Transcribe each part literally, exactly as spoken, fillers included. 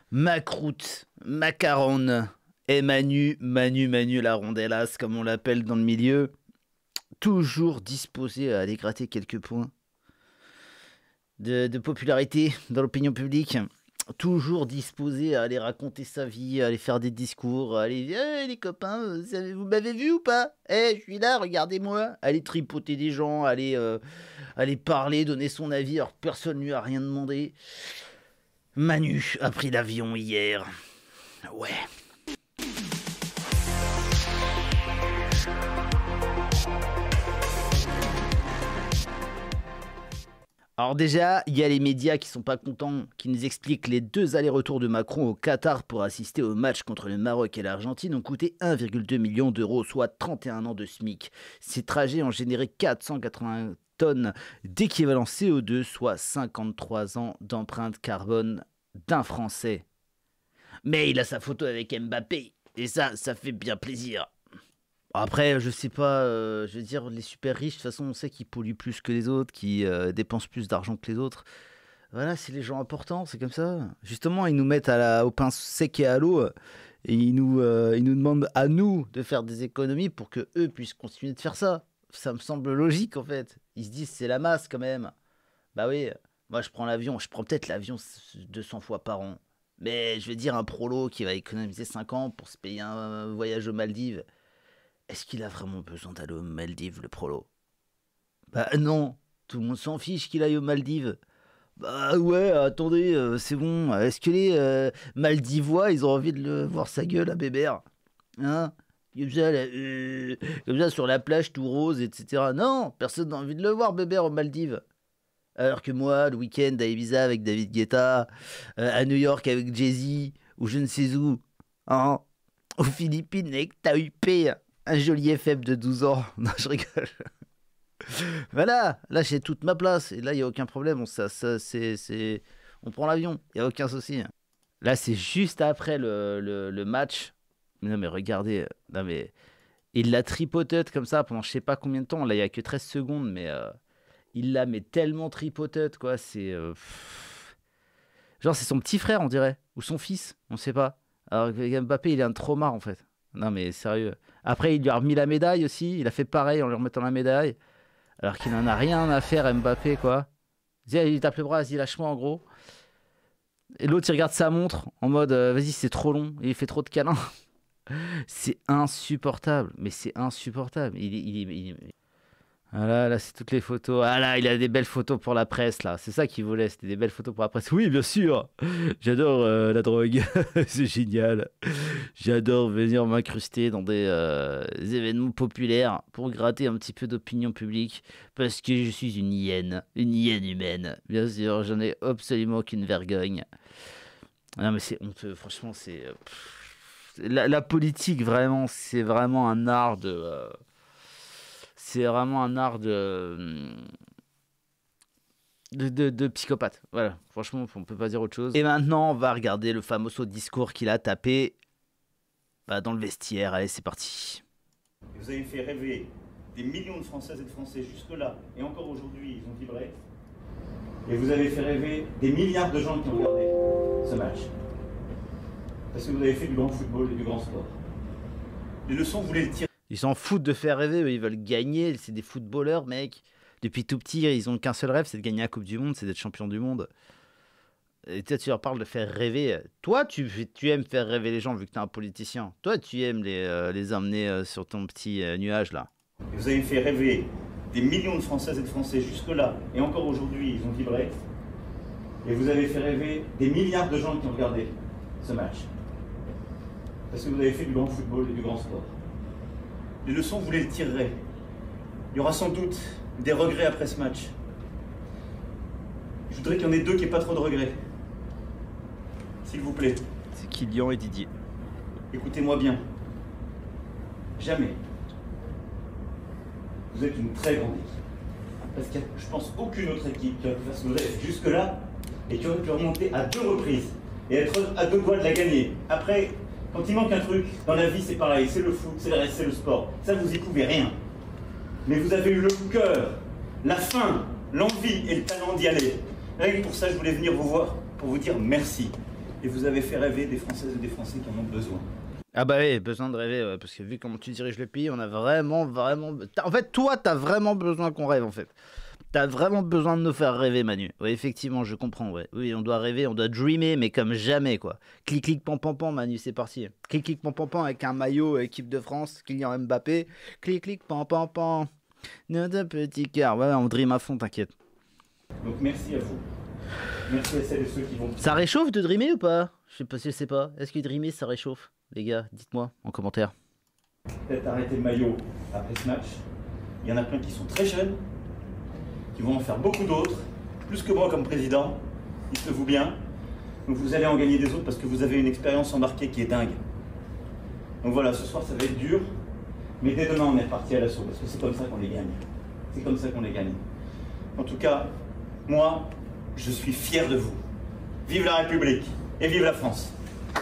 Macroute, macaron, et Manu, Manu, Manu la rondellasse, comme on l'appelle dans le milieu, toujours disposé à aller gratter quelques points de, de popularité dans l'opinion publique, toujours disposé à aller raconter sa vie, à aller faire des discours, à aller hey, les copains, vous m'avez vu ou pas? Eh, hey, je suis là, regardez-moi. Aller tripoter des gens, aller, euh, aller parler, donner son avis, alors personne ne lui a rien demandé. Manu a pris l'avion hier. Ouais. Alors déjà, il y a les médias qui sont pas contents, qui nous expliquent que les deux allers-retours de Macron au Qatar pour assister au match contre le Maroc et l'Argentine ont coûté un virgule deux million d'euros, soit trente et un ans de SMIC. Ces trajets ont généré quatre cent quatre-vingts tonnes d'équivalent C O deux, soit cinquante-trois ans d'empreinte carbone d'un Français. Mais il a sa photo avec Mbappé, et ça, ça fait bien plaisir. Après, je sais pas, euh, je veux dire, les super riches, de toute façon, on sait qu'ils polluent plus que les autres, qu'ils euh, dépensent plus d'argent que les autres. Voilà, c'est les gens importants, c'est comme ça. Justement, ils nous mettent à la, au pain sec et à l'eau, et ils nous, euh, ils nous demandent à nous de faire des économies pour que eux puissent continuer de faire ça. Ça me semble logique, en fait. Ils se disent, c'est la masse, quand même. Bah oui, moi, je prends l'avion, je prends peut-être l'avion deux cents fois par an. Mais je veux dire, un prolo qui va économiser cinq ans pour se payer un voyage aux Maldives, est-ce qu'il a vraiment besoin d'aller aux Maldives, le prolo? Bah non, tout le monde s'en fiche qu'il aille aux Maldives. Bah ouais, attendez, euh, c'est bon. Est-ce que les euh, Maldivois, ils ont envie de le voir sa gueule à Bébert? Hein? Comme ça, là, euh, comme ça, sur la plage, tout rose, et cetera. Non, personne n'a envie de le voir, Bébert, aux Maldives. Alors que moi, le week-end à Ibiza avec David Guetta, euh, à New York avec Jay-Z, ou je ne sais où, hein, aux Philippines avec Taipei, un joli F M de douze ans. Non, je rigole. Voilà, là j'ai toute ma place, et là il n'y a aucun problème, on, ça, ça, c'est, c'est... on prend l'avion, il n'y a aucun souci. Là c'est juste après le, le, le match. Non mais regardez, non mais... il l'a tripoté comme ça pendant je sais pas combien de temps, là il n'y a que treize secondes, mais... Euh... il la met tellement tripotette, quoi, c'est... Euh... genre, c'est son petit frère, on dirait, ou son fils, on sait pas. Alors, Mbappé, il est un trauma, en fait. Non, mais sérieux. Après, il lui a remis la médaille aussi, il a fait pareil en lui remettant la médaille, alors qu'il n'en a rien à faire, Mbappé, quoi. Il tape le bras, vas-y, lâche-moi, en gros. Et l'autre, il regarde sa montre, en mode, euh, vas-y, c'est trop long, il fait trop de câlins. C'est insupportable, mais c'est insupportable. Il, il, il, il... Ah là, là, c'est toutes les photos. Ah là, il a des belles photos pour la presse, là. C'est ça qu'il voulait, c'était des belles photos pour la presse. Oui, bien sûr. J'adore euh, la drogue. C'est génial. J'adore venir m'incruster dans des, euh, des événements populaires pour gratter un petit peu d'opinion publique. Parce que je suis une hyène. Une hyène humaine. Bien sûr, j'en ai absolument aucune vergogne. Non, mais c'est honteux. Franchement, c'est... La, la politique, vraiment, c'est vraiment un art de... Euh... C'est vraiment un art de... De, de, de psychopathe. Voilà, franchement, on peut pas dire autre chose. Et maintenant, on va regarder le fameux discours qu'il a tapé bah, dans le vestiaire. Allez, c'est parti. Vous avez fait rêver des millions de Françaises et de Français jusque-là, et encore aujourd'hui, ils ont vibré. Et vous avez fait rêver des milliards de gens qui ont regardé ce match. Parce que vous avez fait du grand football et du grand sport. Les leçons, vous voulez le tirer. Ils s'en foutent de faire rêver, ils veulent gagner, c'est des footballeurs, mec. Depuis tout petit, ils ont qu'un seul rêve, c'est de gagner la Coupe du Monde, c'est d'être champion du monde. Et toi, tu leur parles de faire rêver. Toi, tu, tu aimes faire rêver les gens, vu que t'es un politicien. Toi, tu aimes les, euh, les emmener euh, sur ton petit euh, nuage, là. Et vous avez fait rêver des millions de Françaises et de Français jusque-là, et encore aujourd'hui, ils ont vibré. Et vous avez fait rêver des milliards de gens qui ont regardé ce match. Parce que vous avez fait du grand football et du grand sport. Les leçons, vous les tirerez. Il y aura sans doute des regrets après ce match. Je voudrais qu'il y en ait deux qui n'aient pas trop de regrets. S'il vous plaît. C'est Kylian et Didier. Écoutez-moi bien. Jamais. Vous êtes une très grande équipe. Parce qu'il y a, je pense, aucune autre équipe qui aurait pu faire ce que vous avez fait jusque-là et qui aurait pu remonter à deux reprises et être à deux doigts de la gagner. Après... quand il manque un truc, dans la vie c'est pareil, c'est le foot, c'est le reste, c'est le sport. Ça vous y pouvez rien. Mais vous avez eu le cœur, la faim, l'envie et le talent d'y aller. Rien que pour ça, je voulais venir vous voir pour vous dire merci. et vous avez fait rêver des Françaises et des Français qui en ont besoin. Ah bah oui, besoin de rêver, ouais, parce que vu comment tu diriges le pays, on a vraiment, vraiment... En fait, toi, t'as vraiment besoin qu'on rêve, en fait. T'as vraiment besoin de nous faire rêver, Manu. Oui, effectivement, je comprends, ouais. Oui, on doit rêver, on doit dreamer, mais comme jamais, quoi. Clic, clic, pan, pan, pan, Manu, c'est parti. Clic, clic, pan, pan, pan, avec un maillot équipe de France, Kylian Mbappé. Clic, clic, pan, pan, pan. Notre petit cœur. Ouais, on dream à fond, t'inquiète. Donc merci à vous. Merci à celles et ceux qui vont... Ça réchauffe de dreamer ou pas? Je sais pas, je sais pas. Est-ce que dreamer, ça réchauffe? Les gars, dites-moi en commentaire. Peut-être arrêter le maillot après ce match. Il y en a plein qui sont très jeunes, qui vont en faire beaucoup d'autres, plus que moi comme président, dites-le-vous bien. Donc vous allez en gagner des autres parce que vous avez une expérience embarquée qui est dingue. Donc voilà, ce soir ça va être dur, mais dès demain on est reparti à l'assaut parce que c'est comme ça qu'on les gagne. C'est comme ça qu'on les gagne. En tout cas, moi, je suis fier de vous. Vive la République et vive la France.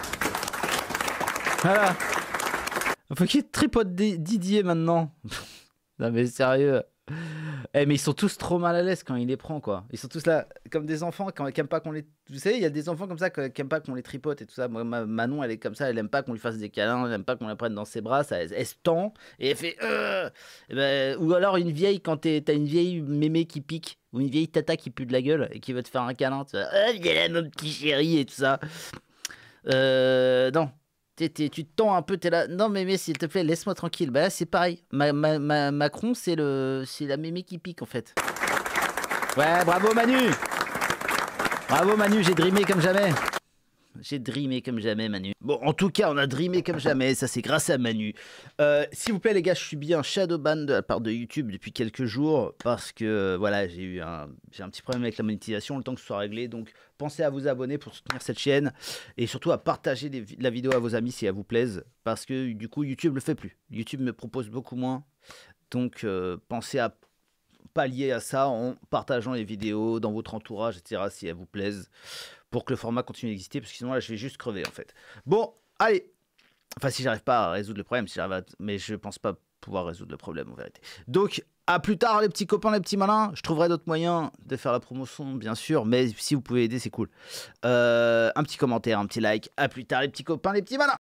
Voilà. Faut qu'il tripote Didier maintenant. Non mais sérieux. Eh mais ils sont tous trop mal à l'aise quand il les prend, quoi. Ils sont tous là comme des enfants quand, qui aiment pas qu'on les... Vous savez, il y a des enfants comme ça qui aiment pas qu'on les tripote et tout ça. Moi, ma, Manon, elle est comme ça, elle aime pas qu'on lui fasse des câlins, elle aime pas qu'on la prenne dans ses bras, ça, elle, elle se tend et elle fait... Euh et ben, ou alors une vieille, quand t'as une vieille mémé qui pique, ou une vieille tata qui pue de la gueule et qui veut te faire un câlin, tu vois, oh, viens là mon petit chéri et tout ça. Euh... Non. T'es, t'es, tu te tends un peu, t'es là. Non, mais, mais s'il te plaît, laisse-moi tranquille. Bah là, c'est pareil. Ma, ma, ma, Macron, c'est le, c'est la mémé qui pique, en fait. Ouais, bravo, Manu. Bravo, Manu, j'ai dreamé comme jamais. J'ai dreamé comme jamais, Manu. Bon, en tout cas, on a dreamé comme jamais. Ça, c'est grâce à Manu. Euh, S'il vous plaît, les gars, je suis bien shadowban de la part de YouTube depuis quelques jours parce que, voilà, j'ai eu un, j'ai un petit problème avec la monétisation, le temps que ce soit réglé. Donc, pensez à vous abonner pour soutenir cette chaîne et surtout à partager les, la vidéo à vos amis si elle vous plaise parce que, du coup, YouTube le fait plus. YouTube me propose beaucoup moins. Donc, euh, pensez à pallier à ça en partageant les vidéos dans votre entourage, et cetera, si elles vous plaisent, pour que le format continue d'exister, parce que sinon, là, je vais juste crever, en fait. Bon, allez. Enfin, si j'arrive pas à résoudre le problème, si j'arrive à... mais je pense pas pouvoir résoudre le problème, en vérité. Donc, à plus tard, les petits copains, les petits malins. Je trouverai d'autres moyens de faire la promotion, bien sûr, mais si vous pouvez aider, c'est cool. Euh, un petit commentaire, un petit like. À plus tard, les petits copains, les petits malins.